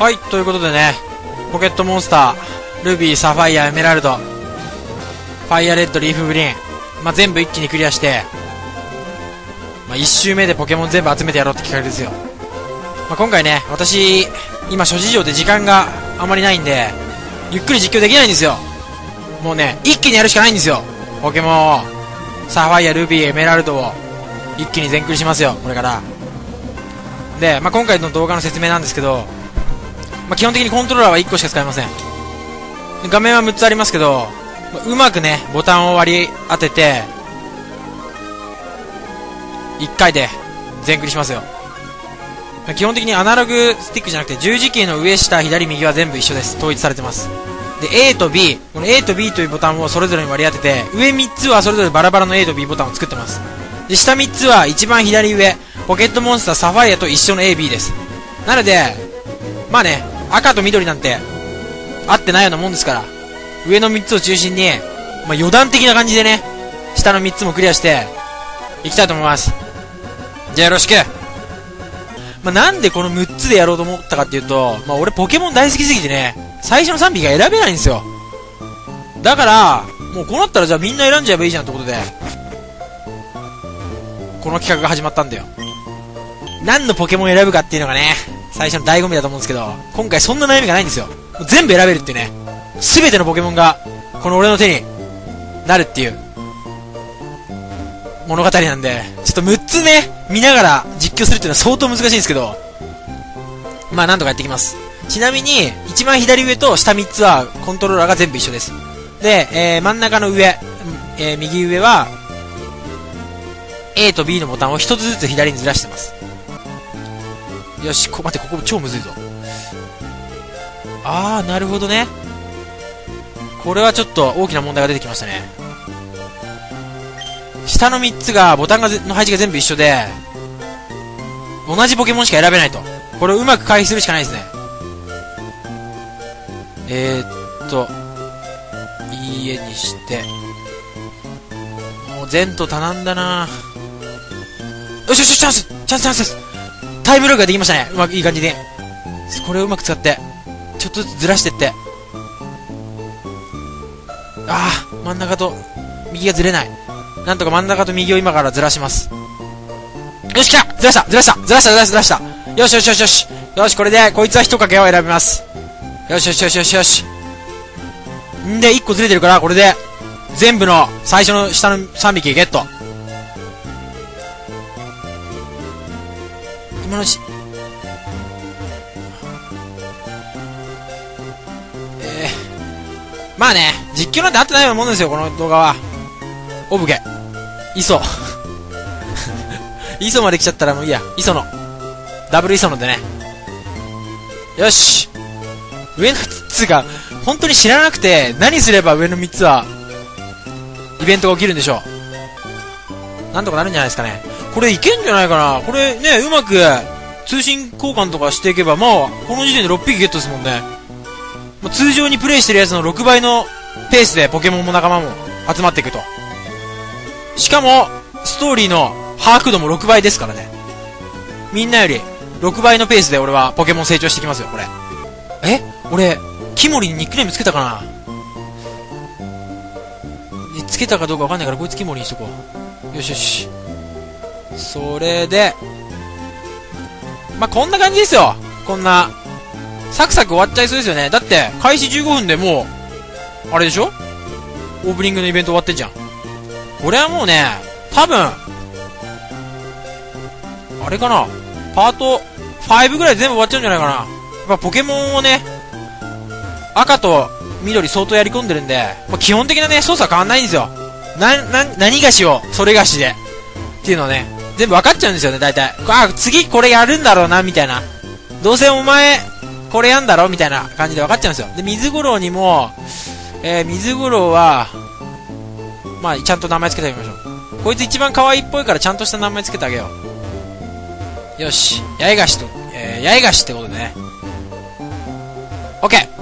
はい、ということでね、ポケットモンスター、ルビー、サファイア、エメラルド、ファイアレッド、リーフグリーン、全部一気にクリアして、1周目でポケモン全部集めてやろうって企画ですよ。今回ね、私、今諸事情で時間があまりないんで、ゆっくり実況できないんですよ。もうね、一気にやるしかないんですよ。ポケモンを、サファイア、ルビー、エメラルドを、一気に全クリしますよ、これから。で、今回の動画の説明なんですけど、基本的にコントローラーは1個しか使えません。画面は6つありますけど、うまくね、ボタンを割り当てて、1回で全クリしますよ。基本的にアナログスティックじゃなくて十字キーの上下左右は全部一緒です。統一されてます。で A と B、 この A と B というボタンをそれぞれに割り当てて、上3つはそれぞれバラバラの A と B ボタンを作ってます。で下3つは一番左上、ポケットモンスターサファイアと一緒の AB です。なので赤と緑なんて合ってないようなもんですから、上の3つを中心に、余談的な感じでね、下の3つもクリアしていきたいと思います。じゃあよろしく。なんでこの6つでやろうと思ったかっていうと、俺ポケモン大好きすぎてね、最初の3匹が選べないんですよ。だから、もうこうなったらじゃあみんな選んじゃえばいいじゃんってことで、この企画が始まったんだよ。何のポケモン選ぶかっていうのがね、最初の醍醐味だと思うんですけど、今回そんな悩みがないんですよ。もう全部選べるっていうね、全てのポケモンが、この俺の手になるっていう、物語なんで、ちょっと6つね、見ながら実況するっていうのは相当難しいんですけど、なんとかやっていきます。ちなみに、一番左上と下3つはコントローラーが全部一緒です。で、真ん中の上、右上は、A と B のボタンを1つずつ左にずらしてます。よし、待って、ここ超むずいぞ。なるほどね。これはちょっと大きな問題が出てきましたね。下の3つがボタンの配置が全部一緒で、同じポケモンしか選べないと。これをうまく回避するしかないですね。いい絵にして、もう前途多難だな。よしよし、チャンスです。タイムログができましたね。いい感じで。これをうまく使って、ちょっとずつずらしてって。真ん中と右がずれない。なんとか真ん中と右を今からずらします。よし、来た！ずらした。よし。よし、これで、こいつは一かけを選びます。よし。んで、1個ずれてるから、これで、全部の最初の下の3匹ゲット。今のうち、実況なんて合ってないようなもんですよ、この動画は。オブゲ。磯まで来ちゃったらもういいや。磯の。ダブル磯のでね。よし。上の3つが、本当に知らなくて、何すれば上の3つは、イベントが起きるんでしょう。なんとかなるんじゃないですかね。これいけんじゃないかな。これね、うまく、通信交換とかしていけば、この時点で6匹ゲットですもんね。通常にプレイしてるやつの6倍のペースでポケモンも仲間も集まっていくと。しかも、ストーリーの把握度も6倍ですからね。みんなより6倍のペースで俺はポケモン成長してきますよ、これ。俺、キモリにニックネームつけたかな？つけたかどうかわかんないから、こいつキモリにしとこう。よし。それで、こんな感じですよ。こんな、サクサク終わっちゃいそうですよね。だって、開始15分でもう、あれでしょ？オープニングのイベント終わってんじゃん。これはもうね、多分、あれかな、パート5ぐらい全部終わっちゃうんじゃないかな。やっぱポケモンをね、赤と緑相当やり込んでるんで、基本的なね、操作変わんないんですよ。何がしを、それがしで。っていうのをね、全部分かっちゃうんですよね、大体。次これやるんだろうな、みたいな。どうせお前、これやんだろみたいな感じで分かっちゃうんですよ。で、水五郎にも、水五郎は、ちゃんと名前つけてあげましょう。こいつ一番可愛いっぽいからちゃんとした名前つけてあげよう。よし。八重樫ってことでね。オッケー。